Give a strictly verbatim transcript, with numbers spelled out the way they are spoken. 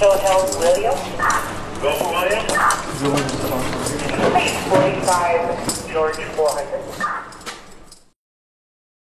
Hill William. Go for William. forty-five George four hundred.